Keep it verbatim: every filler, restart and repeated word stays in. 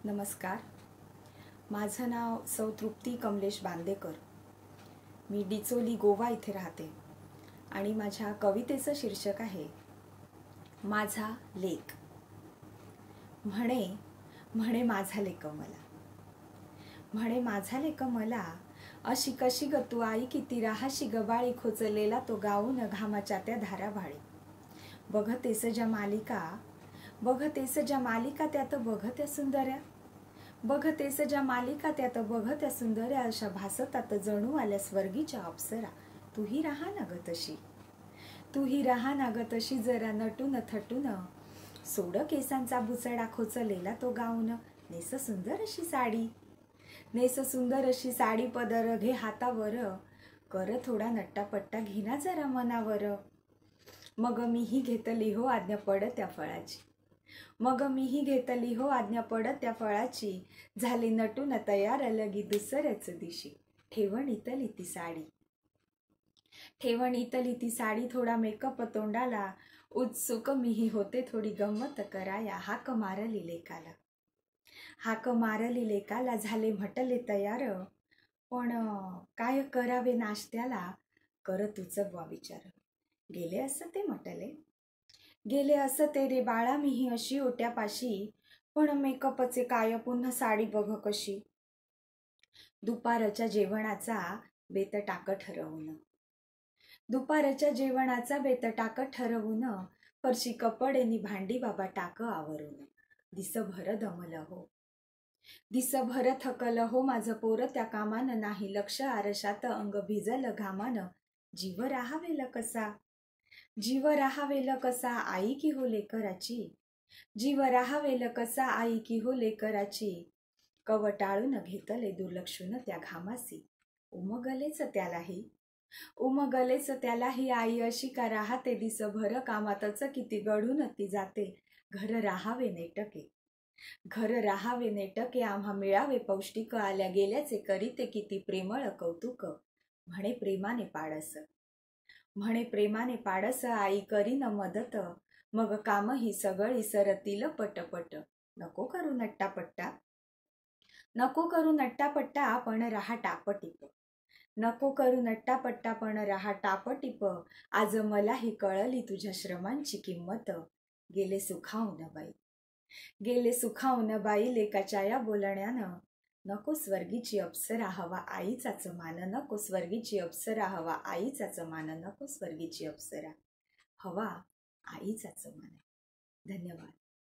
नमस्कार. माझं नाव सौ तृप्ती कमलेश बांदेकर. मी डिचोली गोवा इथे राहते आणि माझ्या कवितेचं शीर्षक आहे माझा लेक. म्हणे म्हणे माझा लेक मला, म्हणे माझा लेक मला, अशी कशी ग तू आई किती राहाशी गबाळी, खोचलेला तो गाऊन घामाच्या त्या धाराभाळी. बघतेस ज्या मालिका, बघतेस ज्या मालिका त्यात बघत्या सुंदर्या, बघतेस ज्या मालिका त्यात बघत्या सुंदर्या, अशा भासतात जणू आल्या स्वर्गीच्या अप्सरा. तूही राहा ना ग तशी, तूही राहा ना ग तशी, जरा नटून थटून, सोड केसांचा बुचडा खोचलेला तो गाऊन, नेस सुंदर अशी साडी, नेस सुंदर अशी साडी, पदर घे हातावर, कर थोडा नट्टापट्टा घेना जरा मनावर. मग मीही घेतली हो आज्ञा पड त्या फळाची, मग मीही घेतली हो आज्ञा पडत त्या फळाची, झाली नटून तयार लगी दुसऱ्याच दिशी. ठेवण इतली ती साडी, ठेवण इतली ती साडी, थोडा मेकअप तोंडाला, उत्सुक मीही होते थोडी गंमत कराया. हाक मारली लेकाला, हाक मारली लेकाला, झाले म्हटले तयार, पण काय करावे नाश्त्याला, कर तुच बुवा विचार. गेले असं ते म्हटले, गेले असं ते रे बाळा, मीही अशी ओट्यापाशी, पण मेकअपचे काय पुन्हा साडी बघ कशी. दुपारच्या जेवणाचा बेत टाक ठरवून, दुपारच्या जेवणाचा बेत टाक ठरवून, फरशी कपडेनी भांडी बाबा टाक आवरून. दिसभर दमल हो, दिसभर थकल हो माझं पोर त्या कामान, नाही लक्ष आरशात अंग भिजल घामान. जीव राहावेल कसा, जीव राहावेल कसा आई की हो लेकराची, जीव राहावेल कसा आई की हो लेकराची. कवटाळून घेतले दुर्लक्षून त्या घामासी, उमगलेच त्यालाही, उमगलेच त्यालाही. आई अशी का राहते दिसभर कामातच, किती गढून ती जाते घर राहावे नेटके, घर राहावे नेटके. आम्हा मिळावे पौष्टिक, आल्या गेल्याचे करीते किती प्रेमळ कौतुक. म्हणे प्रेमाने पाडस, म्हणे प्रेमाने पाडस, आई करीन मदत, मग काम ही सगळी सरतील पटपट. नको करू नट्टापट्टा, नको करू नट्टापट्टा, पण राहा टापटीप, नको करू नट्टापट्टा, पण राहा टापटीप. आज मलाही कळली तुझ्या श्रमांची किंमत, गेले सुखावून बाई, गेले सुखावून बाई लेकाच्या या बोलण्यानं. नको स्वर्गीची अप्सरा, हवा आईचाच मान, नको स्वर्गीची अप्सरा, हवा आईचाच मान, नको स्वर्गीची अप्सरा, हवा आईचाच मान. धन्यवाद.